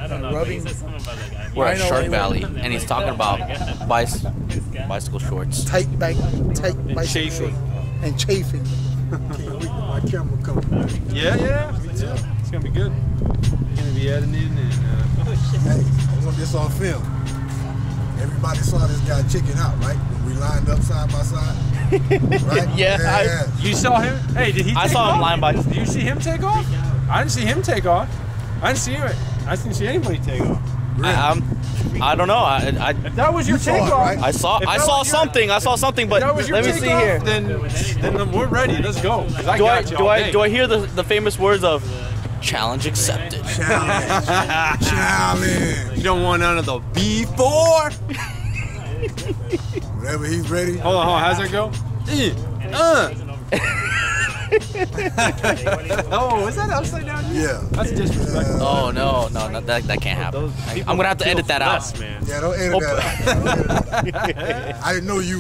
I don't know. Rubbing. He said something about that guy. We're at Shark Valley, and he's talking about bicycle shorts. Tight bicycle Chafing. and chafing. Can't wait till my camera comes. Yeah, me too. It's gonna be good. We're gonna be editing and. Hey, I want this on film. Everybody saw this guy chicken out, right? When we lined up side by side. Right? Yeah. You saw him? Hey, did he? I saw him lying by. Did you see him take off? I didn't see him take off. I didn't see him. I didn't see anybody take off. Really? I don't know. If that was your You saw it, takeoff, right? I saw something. I saw something, but that was your let me see takeoff, here. Then we're ready. Let's go. 'Cause I got you all day. Do I hear the famous words of challenge accepted? Challenge. You don't want none of the B4. Whenever he's ready. Hold on. How's that go? Oh, is that upside down? Yeah. That's disrespectful. Oh no, that can't happen. I'm gonna have to edit that out. Man. Yeah, don't edit that out. I didn't know you.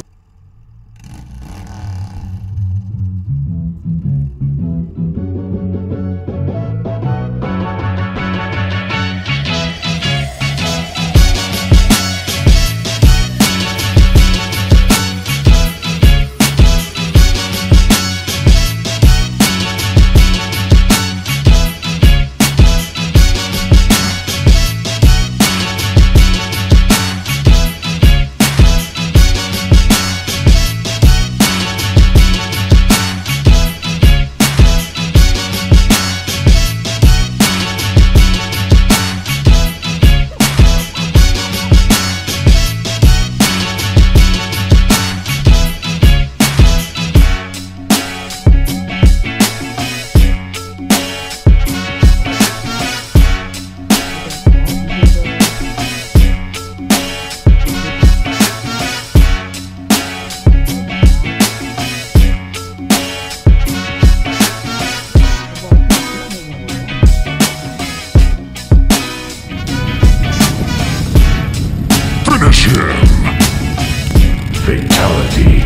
Fatality.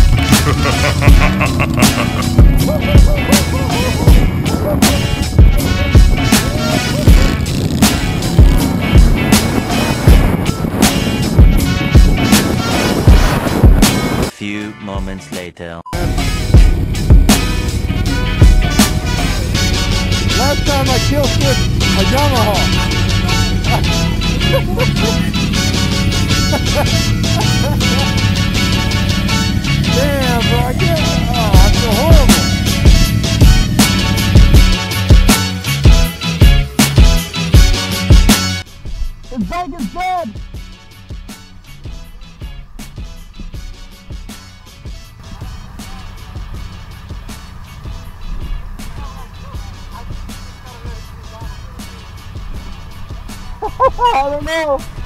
A few moments later. Last time I killed a Yamaha. Damn, bro, I can't. Oh, I feel horrible. His bike is dead. I don't know.